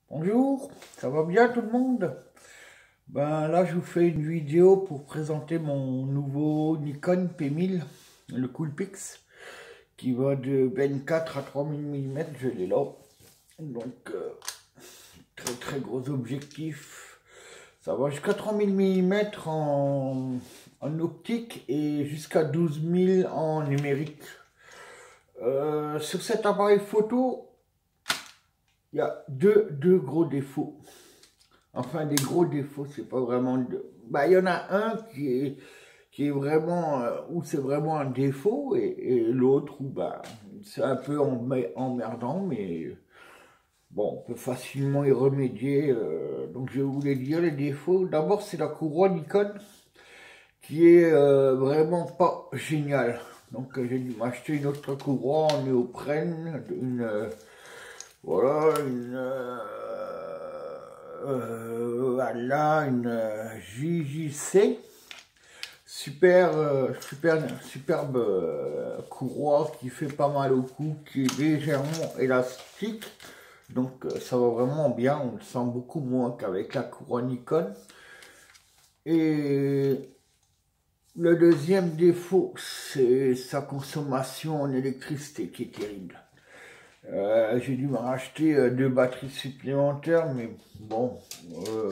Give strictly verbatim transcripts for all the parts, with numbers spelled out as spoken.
Bonjour, ça va bien tout le monde? Ben là je vous fais une vidéo pour présenter mon nouveau Nikon P mille, le Coolpix, qui va de vingt-quatre à trois mille millimètres, je l'ai là. Donc euh, très très gros objectif. Ça va jusqu'à trois mille millimètres en, en optique et jusqu'à douze mille en numérique. Euh, sur cet appareil photo, il y a deux, deux gros défauts. Enfin, des gros défauts, c'est pas vraiment... De... Bah, il y en a un qui est, qui est vraiment... euh, où c'est vraiment un défaut, et, et l'autre où bah, c'est un peu emmerdant, mais bon, on peut facilement y remédier. Euh, donc, je voulais dire les défauts. D'abord, c'est la couronne Nikon, qui est euh, vraiment pas géniale. Donc, euh, j'ai dû m'acheter une autre couronne en néoprène, une... euh, voilà, une... euh, Euh, voilà, une euh, J J C, super, euh, super, superbe euh, courroie qui fait pas mal au cou, qui est légèrement élastique, donc euh, ça va vraiment bien, on le sent beaucoup moins qu'avec la couronne Nikon. Et le deuxième défaut, c'est sa consommation en électricité qui est terrible. Euh, j'ai dû me racheter euh, deux batteries supplémentaires, mais bon, euh,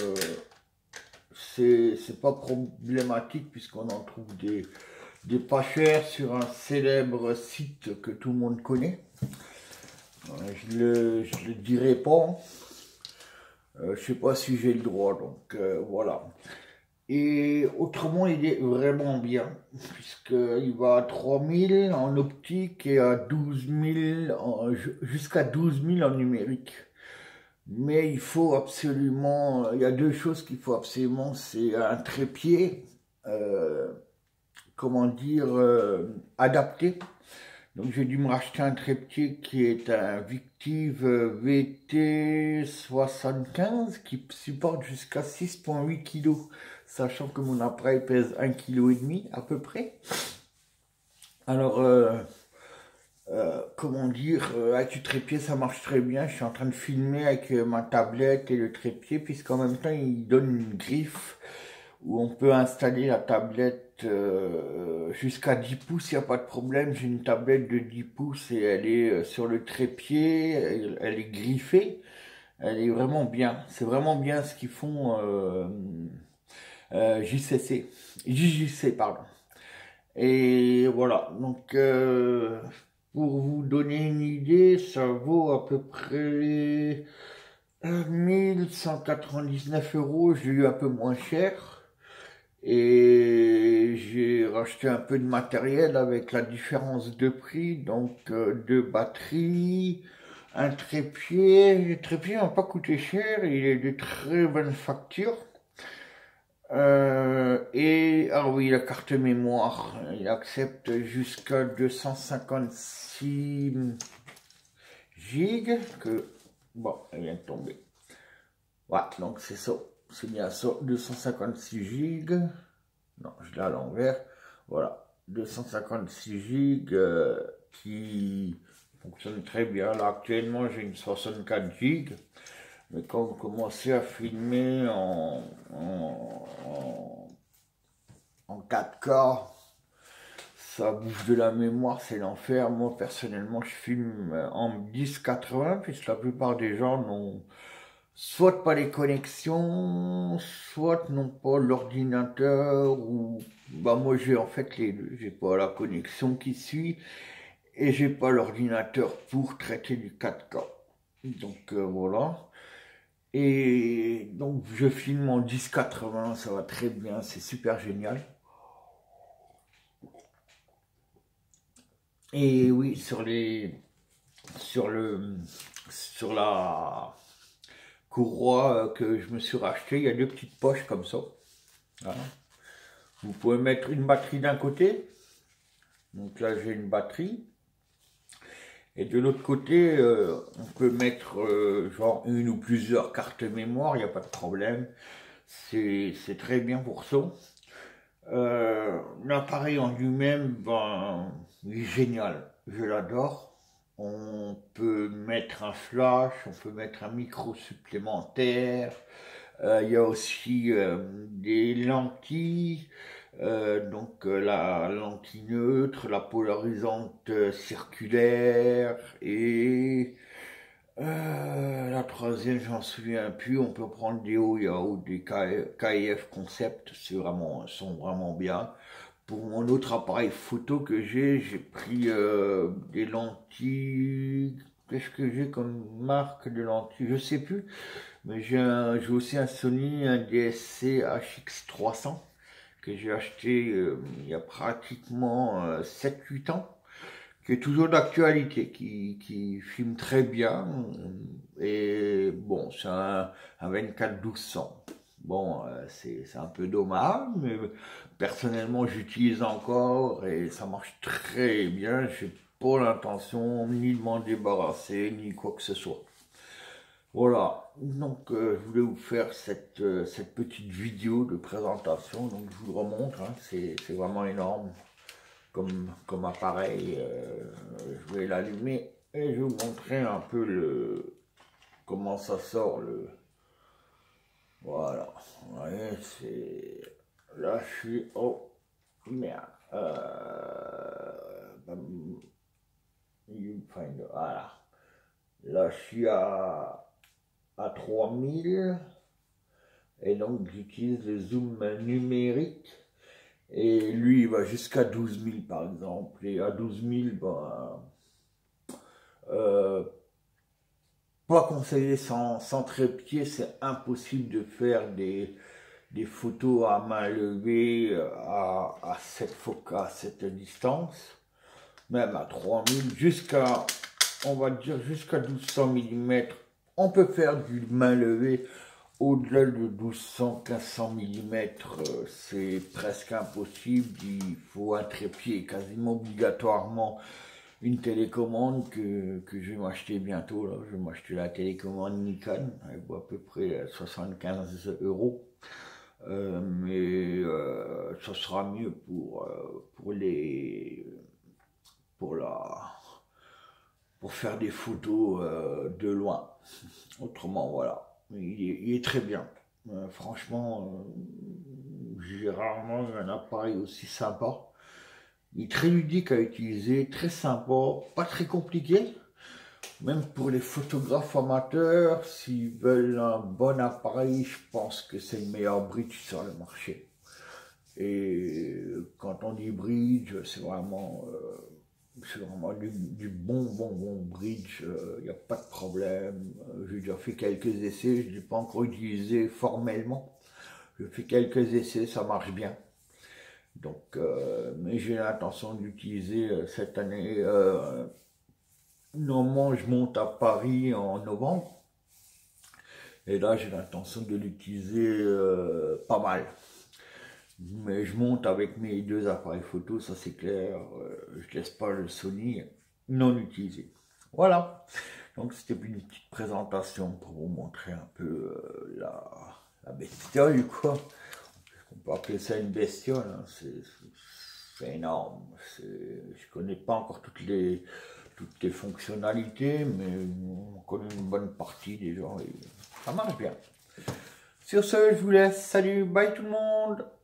c'est pas problématique puisqu'on en trouve des, des pas chers sur un célèbre site que tout le monde connaît. Euh, je le, je le dirai pas. Euh, je sais pas si j'ai le droit, donc euh, voilà. Et autrement, il est vraiment bien, puisqu'il va à trois mille en optique et à douze mille, jusqu'à douze mille en numérique. Mais il faut absolument, il y a deux choses qu'il faut absolument, c'est un trépied, euh, comment dire, euh, adapté. Donc j'ai dû me racheter un trépied qui est un Victive V T soixante-quinze qui supporte jusqu'à six virgule huit kilos, sachant que mon appareil pèse un virgule cinq kg à peu près. Alors, euh, euh, comment dire, euh, avec le trépied ça marche très bien. Je suis en train de filmer avec euh, ma tablette et le trépied, puisqu'en même temps il donne une griffe où on peut installer la tablette euh, jusqu'à dix pouces, il n'y a pas de problème. J'ai une tablette de dix pouces et elle est euh, sur le trépied, elle, elle est griffée, elle est vraiment bien. C'est vraiment bien ce qu'ils font euh, euh, J C C, J J C, pardon. Et voilà, donc euh, pour vous donner une idée, ça vaut à peu près mille cent quatre-vingt-dix-neuf euros, j'ai eu un peu moins cher. Et j'ai racheté un peu de matériel avec la différence de prix, donc euh, deux batteries, un trépied. Le trépied n'a pas coûté cher, il est de très bonne facture. Euh, et, ah oui, la carte mémoire, il accepte jusqu'à deux cent cinquante-six gigs, que, bon, elle vient de tomber. Ouais, donc c'est ça, c'est bien ça, deux cent cinquante-six gigs. Non, je l'ai à l'envers. Voilà, deux cent cinquante-six gigs euh, qui fonctionne très bien. Là, actuellement, j'ai une soixante-quatre gigs. Mais quand vous commencez à filmer en, en, en, en quatre K, ça bouffe de la mémoire, c'est l'enfer. Moi, personnellement, je filme en dix quatre-vingts, puisque la plupart des gens n'ont soit pas les connexions, soit n'ont pas l'ordinateur, ou bah moi j'ai en fait les deux, j'ai pas la connexion qui suit et j'ai pas l'ordinateur pour traiter du quatre K. Donc euh, voilà. Et donc je filme en dix quatre-vingts, ça va très bien, c'est super génial. Et oui, sur les sur le sur la courroie que je me suis racheté, il y a deux petites poches comme ça. Voilà. Vous pouvez mettre une batterie d'un côté. Donc là, j'ai une batterie. Et de l'autre côté, euh, on peut mettre euh, genre une ou plusieurs cartes mémoire, il n'y a pas de problème. C'est très bien pour ça. Euh, L'appareil en lui-même, ben, il est génial. Je l'adore. on peut mettre un flash, on peut mettre un micro supplémentaire. Euh, il y a aussi euh, des lentilles, euh, donc euh, la lentille neutre, la polarisante euh, circulaire et euh, la troisième, j'en souviens plus. On peut prendre des Oya ou des K F Concept, c'est vraiment, sont vraiment bien. Pour mon autre appareil photo que j'ai, j'ai pris euh, des lentilles. Qu'est-ce que j'ai comme marque de lentilles? Je sais plus. Mais j'ai aussi un Sony, un D S C H X trois cents que j'ai acheté euh, il y a pratiquement euh, sept huit ans, qui est toujours d'actualité, qui, qui filme très bien. Et bon, c'est un, un vingt-quatre douze cents. Bon, euh, c'est un peu dommage, mais personnellement, j'utilise encore et ça marche très bien. J'ai pas l'intention ni de m'en débarrasser, ni quoi que ce soit. Voilà, donc euh, je voulais vous faire cette, euh, cette petite vidéo de présentation, donc je vous le remontre, hein, c'est vraiment énorme comme, comme appareil. Euh, je vais l'allumer et je vais vous montrer un peu le comment ça sort le... Voilà, vous voyez, c'est... Là je suis... Oh, merde. Euh... Voilà. Là je suis à... à trois mille et donc j'utilise le zoom numérique et lui il va jusqu'à douze mille par exemple, et à douze mille ben, euh, pas conseillé sans, sans trépied, c'est impossible de faire des, des photos à main levée à, à, cette, à cette distance, même à trois mille, jusqu'à, on va dire jusqu'à douze cents millimètres. On peut faire du main levée. Au-delà de douze cents à quinze cents millimètres, euh, c'est presque impossible. Il faut un trépied, quasiment obligatoirement une télécommande que, que je vais m'acheter bientôt. Là. Je vais m'acheter la télécommande Nikon, elle vaut à peu près soixante-quinze euros. Euh, mais euh, ça sera mieux pour, euh, pour les... pour la... pour faire des photos euh, de loin. Autrement, voilà. Il est, il est très bien. Euh, franchement, euh, j'ai rarement eu un appareil aussi sympa. Il est très ludique à utiliser, très sympa, pas très compliqué. Même pour les photographes amateurs, s'ils veulent un bon appareil, je pense que c'est le meilleur bridge sur le marché. Et quand on dit bridge, c'est vraiment... Euh, c'est vraiment du, du bon, bon, bon bridge, il euh, n'y a pas de problème. Euh, j'ai déjà fait quelques essais, je ne l'ai pas encore utilisé formellement. J'ai fait quelques essais, ça marche bien. Donc, euh, mais j'ai l'intention d'utiliser euh, cette année. Euh, normalement, je monte à Paris en novembre. Et là, j'ai l'intention de l'utiliser euh, pas mal. Mais je monte avec mes deux appareils photo, ça c'est clair. Euh, je laisse pas le Sony non utilisé. Voilà. Donc c'était une petite présentation pour vous montrer un peu euh, la, la bestiole, quoi. On peut appeler ça une bestiole. Hein. C'est énorme. Je connais pas encore toutes les toutes les fonctionnalités, mais on connaît une bonne partie déjà. Et ça marche bien. Sur ce, je vous laisse. Salut, bye tout le monde.